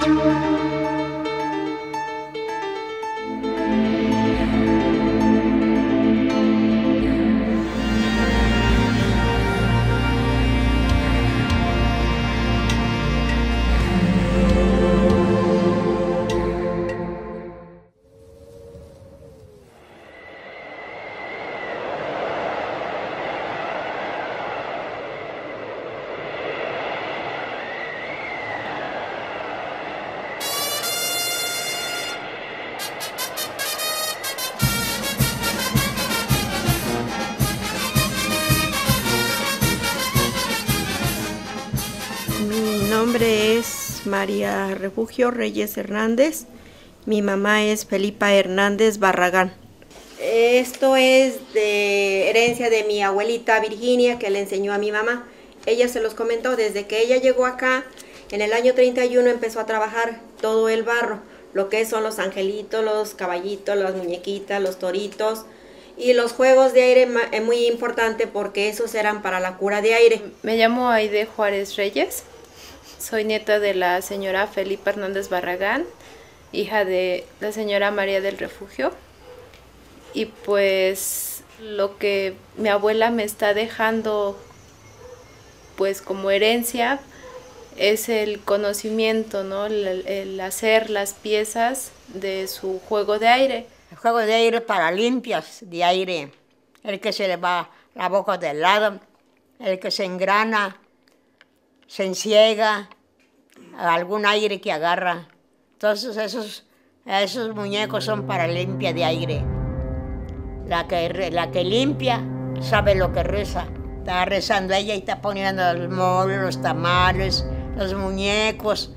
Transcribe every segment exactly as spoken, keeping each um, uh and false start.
Mi nombre es María Refugio Reyes Hernández. Mi mamá es Felipa Hernández Barragán. Esto es de herencia de mi abuelita Virginia, que le enseñó a mi mamá. Ella se los comentó, desde que ella llegó acá, en el año treinta y uno empezó a trabajar todo el barro, lo que son los angelitos, los caballitos, las muñequitas, los toritos. Y los juegos de aire es muy importante porque esos eran para la cura de aire. Me llamo Aide Juárez Reyes, soy nieta de la señora Felipa Hernández Barragán, hija de la señora María del Refugio. Y pues lo que mi abuela me está dejando pues como herencia es el conocimiento, ¿no? el, el hacer las piezas de su juego de aire. El juego de aire para limpias de aire, el que se le va la boca de lado, el que se engrana, se enciega, algún aire que agarra. Entonces esos, esos muñecos son para limpia de aire. La que, la que limpia sabe lo que reza. Está rezando ella y está poniendo los moles, los tamales, los muñecos.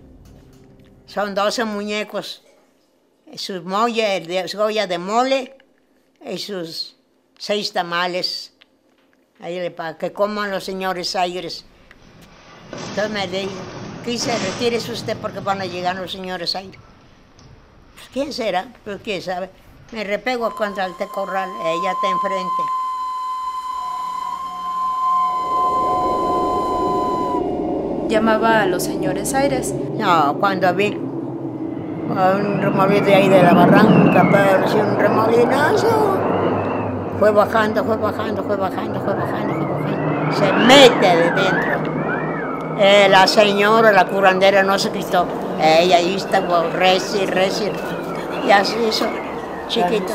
Son doce muñecos. Sus molles, su olla de mole y sus seis tamales, ahí para que coman los señores aires. Entonces me dijo, quise retírese usted porque van a llegar los señores aires. Pues, ¿quién será? Pues quién sabe. Me repego contra el tecorral, ella está enfrente. Llamaba a los señores aires. No, cuando vi un remolino de ahí de la barranca, pero sí, un remolinazo. Fue bajando, fue bajando, fue bajando, fue bajando, fue bajando. Se mete de dentro. Eh, la señora, la curandera, no se quitó. Ella ahí estaba, reci, reci. Y así hizo, chiquito.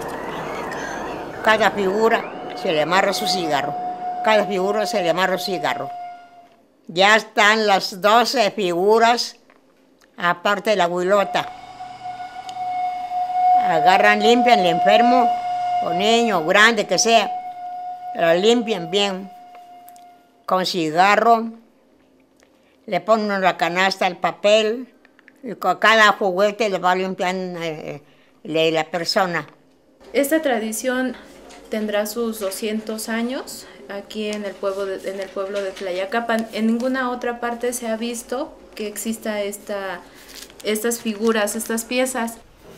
Cada figura se le amarra su cigarro. Cada figura se le amarra su cigarro. Ya están las doce figuras. Aparte de la huilota, agarran, limpian el enfermo, o niño, o grande, que sea, lo limpian bien, con cigarro, le ponen la canasta, el papel, y con cada juguete le va limpiando eh, la persona. Esta tradición tendrá sus doscientos años aquí en el pueblo de, en el pueblo de Tlayacapan. En ninguna otra parte se ha visto que exista esta, estas figuras, estas piezas.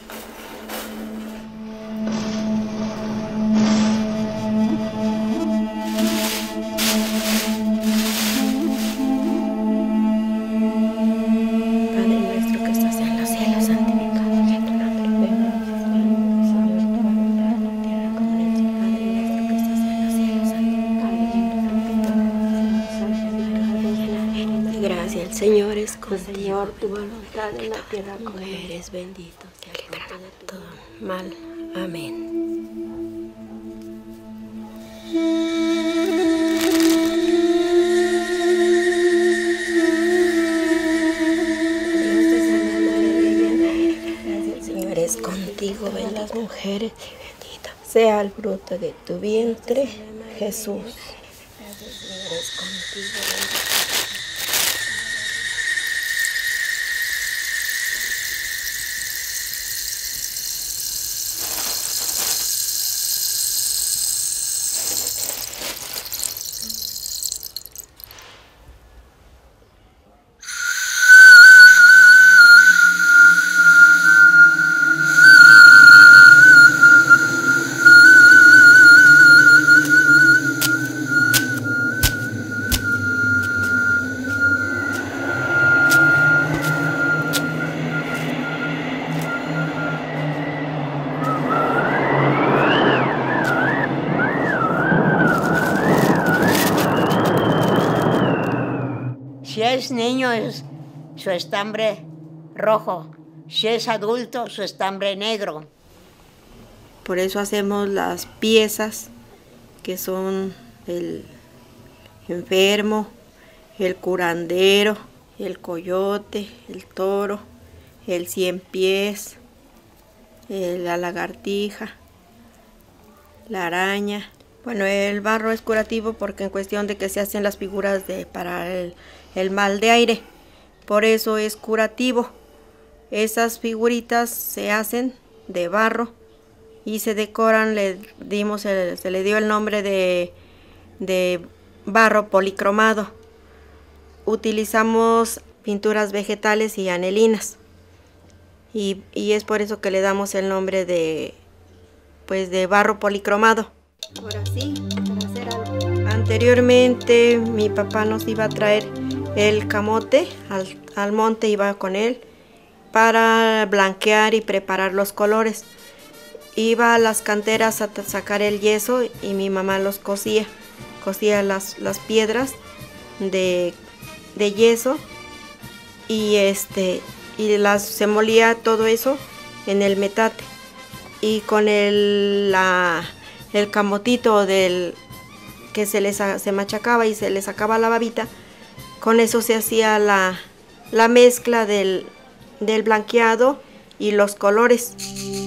Padre nuestro que estás en los cielos, santificado sea tu nombre. Venga a nosotros, Señor, tu voluntad, en la tierra como en el cielo. Padre nuestro que estás en los cielos, santificado sea tu nombre. Gracias, el Señor es contigo. Señor, tu voluntad en la tierra como en el cielo. Eres bendito, sea el fruto de tu todo mal. Amén. Es contigo en las mujeres y bendito sea el fruto de tu vientre, Jesús. Señor, es contigo. Si es niño, es su estambre rojo. Si es adulto, su estambre negro. Por eso hacemos las piezas, que son el enfermo, el curandero, el coyote, el toro, el cien pies, la lagartija, la araña. Bueno, el barro es curativo porque en cuestión de que se hacen las figuras de, para el, el mal de aire. Por eso es curativo. Esas figuritas se hacen de barro y se decoran, le dimos el, se le dio el nombre de, de barro policromado. Utilizamos pinturas vegetales y anilinas. Y, y es por eso que le damos el nombre de, pues, de barro policromado. Ahora sí, para hacer algo. Anteriormente mi papá nos iba a traer el camote, al, al monte iba con él para blanquear y preparar los colores. Iba a las canteras a sacar el yeso y mi mamá los cosía, cosía las, las piedras de, de yeso y, este, y las, se molía todo eso en el metate. Y con el, la, el camotito del, que se, les, se machacaba y se le sacaba la babita, con eso se hacía la, la mezcla del, del blanqueado y los colores.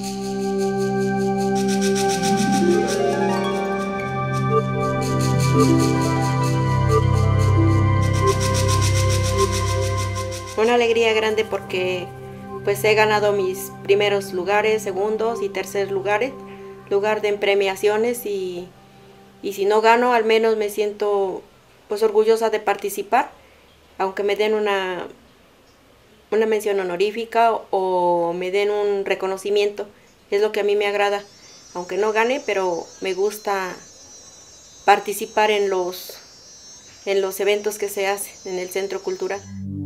Una alegría grande porque pues he ganado mis primeros lugares, segundos y terceros lugares, lugar de premiaciones y, y si no gano al menos me siento pues orgullosa de participar, aunque me den una, una mención honorífica o me den un reconocimiento, es lo que a mí me agrada, aunque no gane, pero me gusta participar en los, en los eventos que se hacen en el Centro Cultural.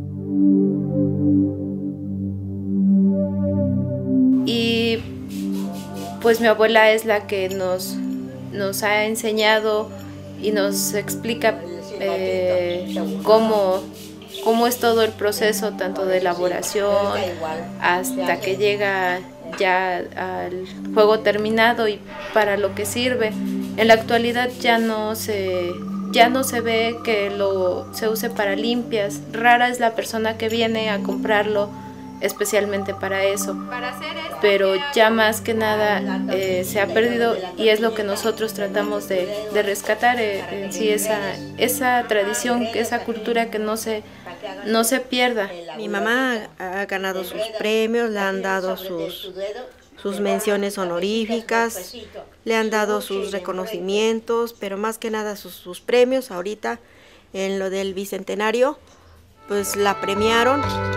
Y pues mi abuela es la que nos, nos ha enseñado y nos explica eh, cómo, cómo es todo el proceso, tanto de elaboración hasta que llega ya al juego terminado y para lo que sirve. En la actualidad ya no se, ya no se ve que lo, se use para limpias. Rara es la persona que viene a comprarlo especialmente para eso, pero ya más que nada eh, se ha perdido y es lo que nosotros tratamos de, de rescatar eh, en sí, esa, esa tradición, esa cultura que no se, no se pierda. Mi mamá ha ganado sus premios, le han dado sus, sus menciones honoríficas, le han dado sus reconocimientos, pero más que nada sus, sus premios. Ahorita en lo del bicentenario pues la premiaron.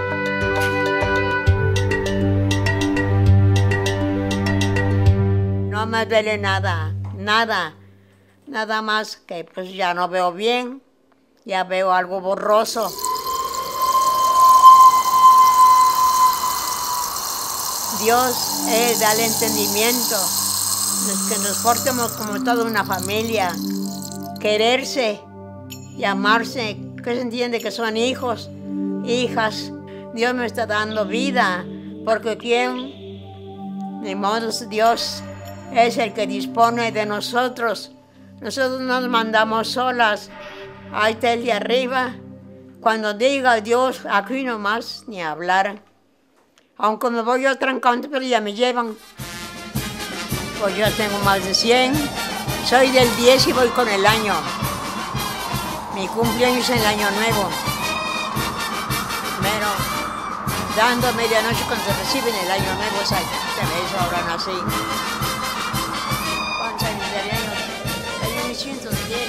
No me duele nada, nada, nada más que pues ya no veo bien, ya veo algo borroso. Dios eh, da el entendimiento, que nos portemos como toda una familia, quererse y amarse, que se entiende que son hijos, hijas. Dios me está dando vida, porque quién, de modo Dios es el que dispone de nosotros. Nosotros nos mandamos solas. Ahí está el de arriba. Cuando diga Dios, aquí nomás ni hablar. Aunque me voy a otro encanto, pero ya me llevan. Pues yo tengo más de cien. Soy del diez y voy con el año. Mi cumpleaños es el año nuevo. Pero dando medianoche cuando se reciben el año nuevo, esa, eso ahora nací. ¿Cuántos años de año? Año mil novecientos diez.